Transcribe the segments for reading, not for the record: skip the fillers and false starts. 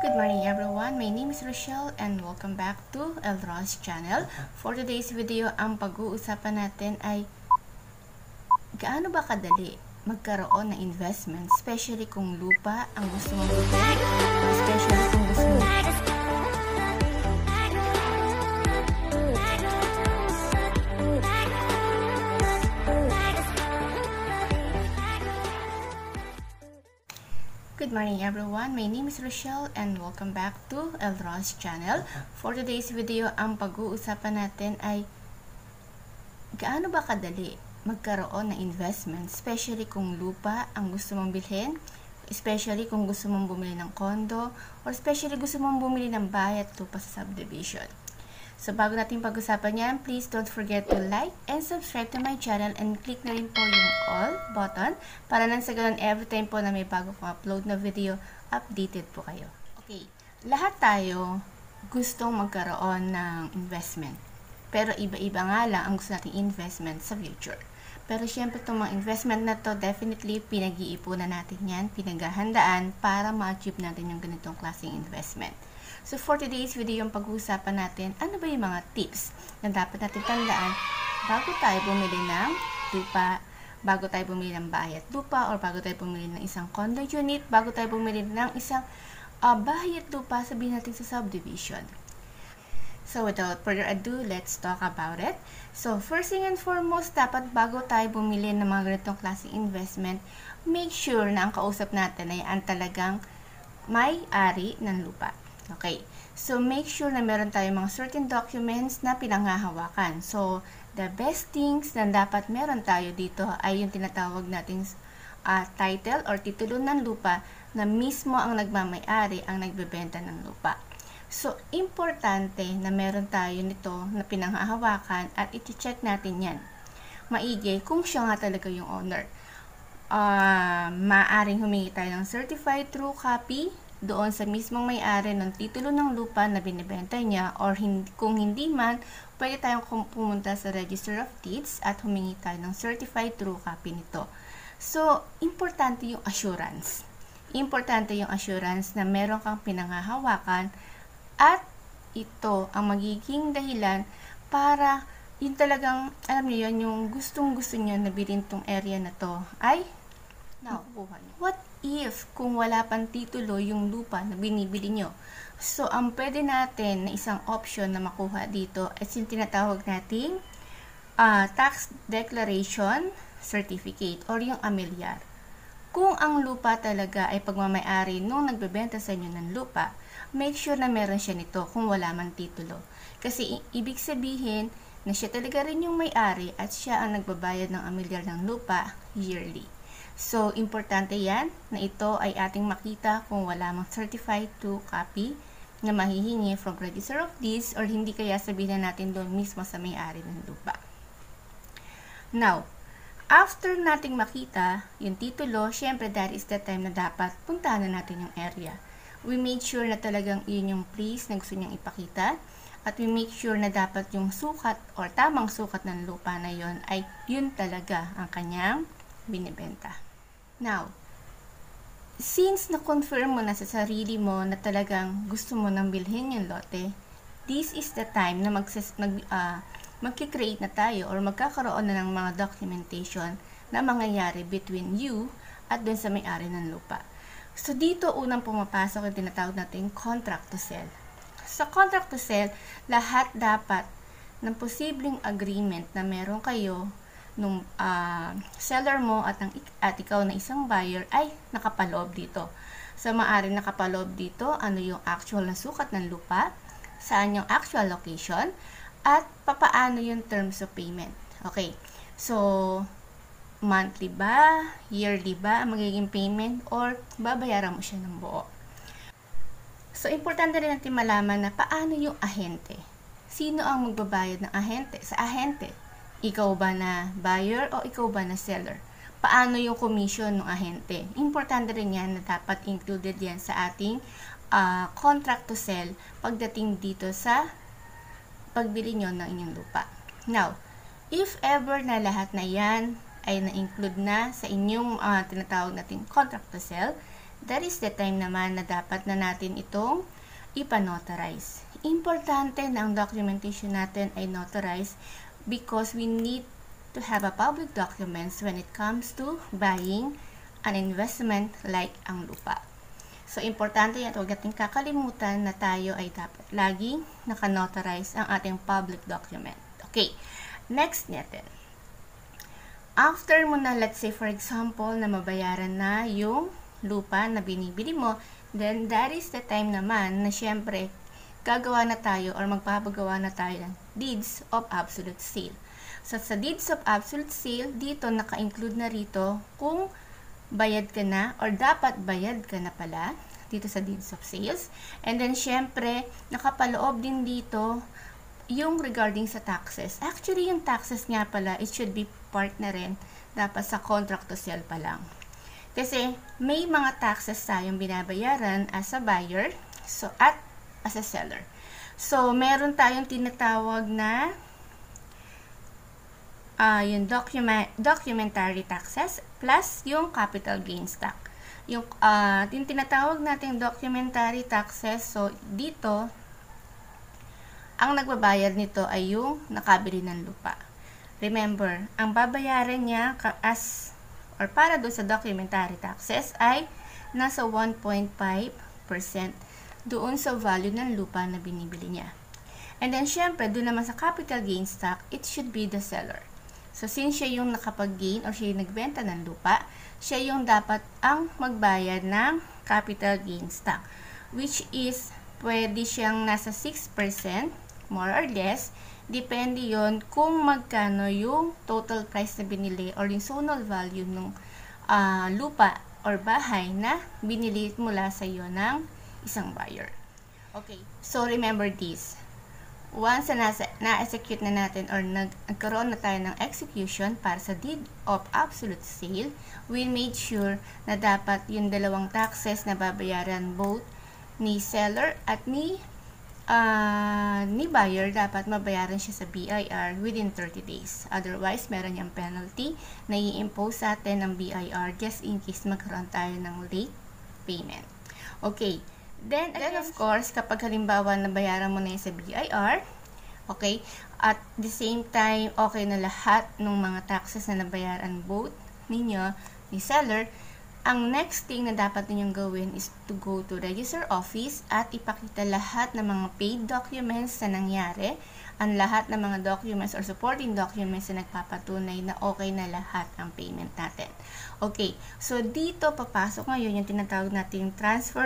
Good morning everyone, my name is Rochelle and welcome back to Elros channel. For today's video, ang pag-uusapan natin ay gaano ba kadali magkaroon ng investment, especially kung lupa ang gusto mong bilhin, especially kung gusto mong Good morning everyone, my name is Rochelle and welcome back to Elros channel. For today's video, ang pag-uusapan natin ay gaano ba kadali magkaroon ng investment, especially kung lupa ang gusto mong bilhin, especially kung gusto mong bumili ng condo, or especially gusto mong bumili ng bahay at lupa sa subdivision. So bago natin pag-usapan yan, please don't forget to like and subscribe to my channel and click na rin po yung all button para nang sa ganun every time po na may bago kong upload na video, updated po kayo. Okay, lahat tayo gustong magkaroon ng investment. Pero iba-iba nga lang ang gusto nating investment sa future. Pero syempre itong mga investment na to, definitely pinag-iipunan natin yan, pinaghahandaan para ma-achieve natin yung ganitong klaseng investment. So for today's video, yung pag-uusapan natin, ano ba yung mga tips na dapat natin tandaan bago tayo bumili ng lupa, bago tayo bumili ng bahay at lupa, or bago tayo bumili ng isang condo unit, bago tayo bumili ng isang bahay at lupa, sabihin natin sa subdivision. So without further ado, let's talk about it. So first thing and foremost, dapat bago tayo bumili ng mga ganitong klaseng investment, make sure na ang kausap natin ay ang talagang may-ari ng lupa. Okay, so make sure na meron tayong mga certain documents na pinanghahawakan. So, the best things na dapat meron tayo dito ay yung tinatawag nating title or titulo ng lupa na mismo ang nagmamay-ari ang nagbebenta ng lupa. So, importante na meron tayo nito na pinanghahawakan at iti-check natin yan. Maigi kung siya nga talaga yung owner. Maaring humingi tayo ng certified true copy doon sa mismong may-ari ng titulo ng lupa na binibenta niya, or kung hindi man, pwede tayong pumunta sa Register of Deeds at humingi tayo ng certified true copy nito. So, importante yung assurance. Importante yung assurance na meron kang pinanghahawakan at ito ang magiging dahilan para yung talagang, alam niyo yun, yung gustong-gusto niyo na bilhin tong area na to ay nakukuha niyo. What if kung wala pang titulo yung lupa na binibili nyo? So, ang pwede natin na isang option na makuha dito ay yung tinatawag nating tax declaration certificate or yung amilyar. Kung ang lupa talaga ay pagmamay-ari nung nagbebenta sa inyo ng lupa, make sure na meron siya nito kung wala man titulo. Kasi ibig sabihin na siya talaga rin yung may-ari at siya ang nagbabayad ng amilyar ng lupa yearly. So, importante yan na ito ay ating makita kung wala mang certified true copy na mahihingi from Register of Deeds, or hindi kaya sabihin natin doon mismo sa may-ari ng lupa. Now, after nating makita yung titulo, syempre that is the time na dapat puntahan na natin yung area. We made sure na talagang yun yung place na gusto niyang ipakita, at we make sure na dapat yung sukat or tamang sukat ng lupa na yun ay yun talaga ang kanyang binibenta. Now, since na-confirm mo na sa sarili mo na talagang gusto mo nang bilhin yung lote, this is the time na magkikreate na tayo or magkakaroon na ng mga documentation na mangyayari between you at dun sa may-ari ng lupa. So, dito unang pumapasok yung tinatawag natin contract to sell. Sa contract to sell, lahat dapat ng posibleng agreement na meron kayo nung seller mo at ikaw na isang buyer ay nakapaloob dito. So, maaaring nakapaloob dito ano yung actual na sukat ng lupa, saan yung actual location, at papaano yung terms of payment. Okay, so monthly ba, yearly ba ang magiging payment, or babayaran mo siya ng buo. So, importante rin natin malaman na paano yung ahente. Sino ang magbabayad ng ahente? Sa ahente, ikaw ba na buyer o ikaw ba na seller? Paano yung commission ng ahente? Importante rin yan na dapat included yan sa ating contract to sell pagdating dito sa pagbili nyo ng inyong lupa. Now, if ever na lahat na yan ay na-include na sa inyong tinatawag nating contract to sell, that is the time naman na dapat na natin itong ipanotarize. Importante na ang documentation natin ay notarized because we need to have a public documents when it comes to buying an investment like ang lupa. So, importante yan. Huwag natin kakalimutan na tayo ay dapat laging nakanotarize ang ating public document. Okay, next natin. After mo na, let's say for example, na mabayaran na yung lupa na binibili mo, then that is the time naman na syempre gagawa na tayo or magpapagawa na tayo ng deeds of absolute sale. So, sa deeds of absolute sale, dito naka-include na rito kung bayad ka na or dapat bayad ka na pala dito sa deeds of sales. And then, syempre, nakapaloob din dito yung regarding sa taxes. Actually, yung taxes nga pala, it should be part na rin dapat sa contract to sell pa lang. Kasi, may mga taxes tayong binabayaran as a buyer at as a seller. So, meron tayong tinatawag na yung documentary taxes plus yung capital gains tax. Yung tinatawag natin documentary taxes, so dito, ang nagbabayad nito ay yung nakabili ng lupa. Remember, ang babayaran niya para doon sa documentary taxes ay nasa 1.5% doon sa value ng lupa na binibili niya. And then, syempre, doon naman sa capital gains tax, it should be the seller. So, since siya yung nakapag-gain or siya yung nagbenta ng lupa, siya yung dapat ang magbayad ng capital gains tax, which is pwede siyang nasa 6%, more or less, depende yon kung magkano yung total price na binili or yung zonal value ng lupa or bahay na binili mula sa iyo ng isang buyer. Okay, so remember this. Once na-execute na natin or nagkaroon na tayo ng execution para sa deed of absolute sale, we made sure na dapat yung dalawang taxes na babayaran both ni seller at ni buyer, dapat mabayaran siya sa BIR within 30 days. Otherwise, meron yung penalty na i-impose sa atin ng BIR just in case magkaroon tayo ng late payment. Okay. Then of course, kapag halimbawa nabayaran mo na yung sa BIR, okay, at the same time, okay na lahat ng mga taxes na nabayaran both ninyo, ni seller, ang next thing na dapat ninyong gawin is to go to register office at ipakita lahat ng mga paid documents na nangyari, ang lahat ng mga documents or supporting documents na nagpapatunay na okay na lahat ang payment natin. Okay, so dito papasok ngayon yung tinatawag nating transfer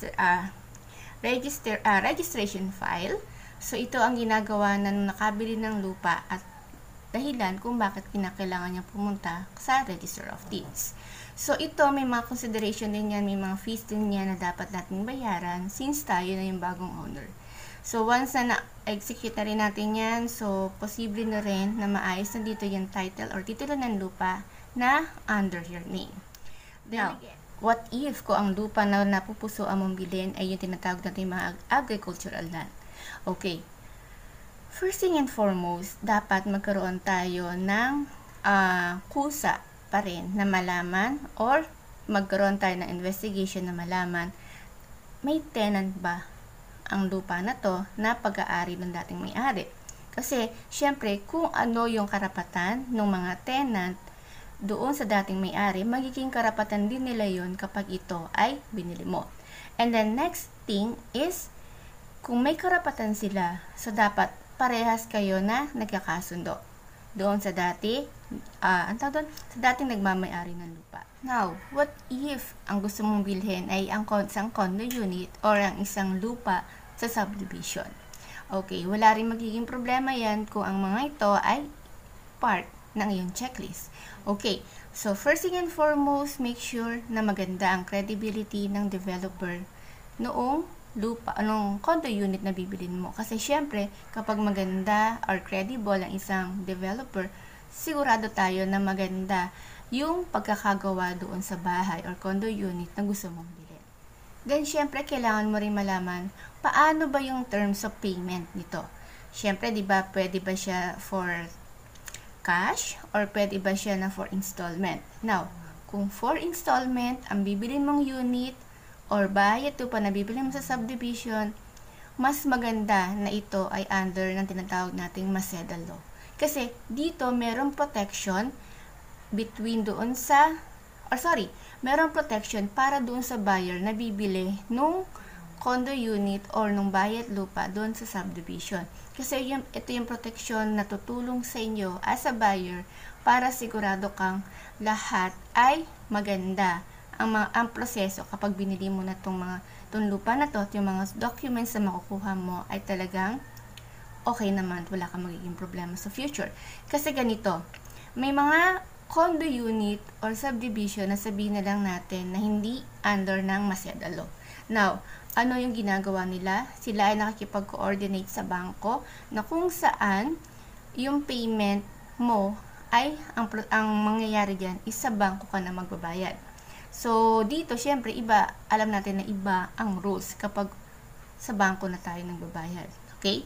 registration file. So ito ang ginagawa na nung nakabili ng lupa at dahilan kung bakit kinakailangan niya pumunta sa Register of Deeds. So, ito, may mga consideration din yan, may mga fees din yan na dapat natin bayaran since tayo na yung bagong owner. So, once na na-execute na rin natin yan, so, posible na rin na maayos na dito yung title or titulo ng lupa na under your name. Now, what if kung ang lupa na napupuso ang mong bilhin ay yung tinatawag natin mga agricultural land? Okay. First thing and foremost, dapat magkaroon tayo ng kusa pa rin na malaman or magkaroon tayo ng investigation na malaman may tenant ba ang lupa na to na pag-aari ng dating may-ari. Kasi, syempre, kung ano yung karapatan ng mga tenant doon sa dating may-ari, magiging karapatan din nila yun kapag ito ay binili mo. And then, next thing is, kung may karapatan sila, so dapat parehas kayo na nagkakasundo doon sa sa dating nagmamay-ari ng lupa. Now, what if ang gusto mong bilhin ay ang isang condo unit or ang isang lupa sa subdivision? Okay, wala rin magiging problema yan kung ang mga ito ay part ng iyong checklist. Okay, so first thing and foremost, make sure na maganda ang credibility ng developer noong condo unit na bibilin mo. Kasi syempre, kapag maganda or credible ang isang developer, sigurado tayo na maganda yung pagkakagawa doon sa bahay or condo unit na gusto mong bilhin. Then, syempre, kailangan mo rin malaman paano ba yung terms of payment nito. Syempre, di ba, pwede ba siya for cash or pwede ba siya na for installment? Now, kung for installment, ang bibilin mong unit or bahay at lupa na bibili mo sa subdivision, mas maganda na ito ay under ng tinatawag nating Maseda Law. Kasi dito merong protection between doon sa, merong protection para doon sa buyer na bibili nung condo unit or nung bahay at lupa doon sa subdivision. Kasi ito yung protection na tutulong sa inyo as a buyer para sigurado kang lahat ay maganda. Ang proseso kapag binili mo na itong lupa na to at yung mga documents na makukuha mo ay talagang okay naman, wala kang magiging problema sa future. Kasi ganito, may mga condo unit or subdivision na sabihin na lang natin na hindi under ng Maseda Law. Now, ano yung ginagawa nila? Sila ay nakikipag-coordinate sa bangko na kung saan yung payment mo ay ang mangyayari dyan is sa bangko ka na magbabayad. So, dito, syempre, alam natin na iba ang rules kapag sa bangko na tayo nagbabayad. Okay?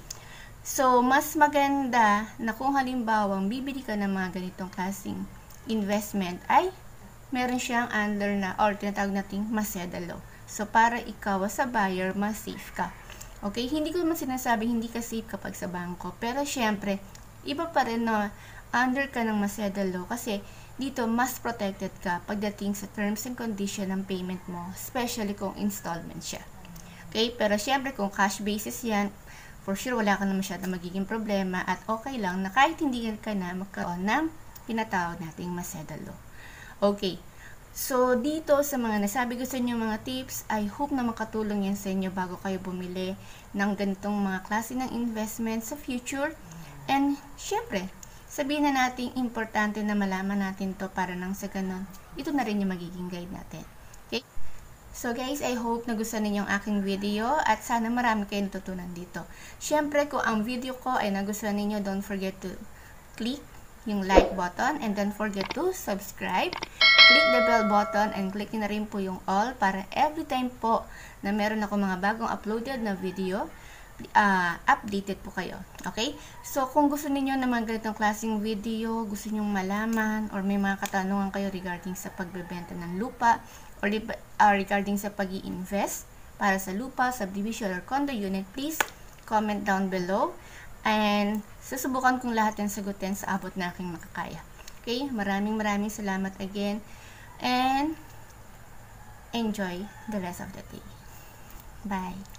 So, mas maganda na kung halimbawa bibili ka ng mga ganitong klaseng investment ay meron siyang under na or tinatawag nating Maseda Law. So, para ikaw sa buyer, mas safe ka. Okay? Hindi ko naman sinasabing hindi ka safe kapag sa bangko. Pero, syempre, iba pa rin na under ka ng Maseda Law kasi dito, mas protected ka pagdating sa terms and condition ng payment mo, especially kung installment siya. Okay? Pero syempre, kung cash basis yan, for sure, wala ka na masyadong magiging problema at okay lang na kahit hindi ka na magkaroon ng tinatawag nating Maseda Law. Okay. So, dito sa mga nasabi ko sa inyo mga tips, I hope na makatulong yan sa inyo bago kayo bumili ng ganitong mga klase ng investment sa future. And, syempre, sabihin na natin, importante na malaman natin to para nang sa ganun, ito na rin yung magiging guide natin. Okay? So guys, I hope nagustuhan ninyo ang aking video at sana marami kayo natutunan dito. Siyempre, kung ang video ko ay nagustuhan ninyo, don't forget to click yung like button and don't forget to subscribe. Click the bell button and click na rin po yung all para every time po na meron ako mga bagong uploaded na video, updated po kayo. Okay? So, kung gusto niyo ng mga ganitong klaseng video, gusto niyo malaman, or may mga katanungan kayo regarding sa pagbebenta ng lupa, or regarding sa pag-i-invest para sa lupa, subdivision, or condo unit, please comment down below. And, susubukan kong lahat yung sagutin sa abot na aking makakaya. Okay? Maraming salamat again. And, enjoy the rest of the day. Bye!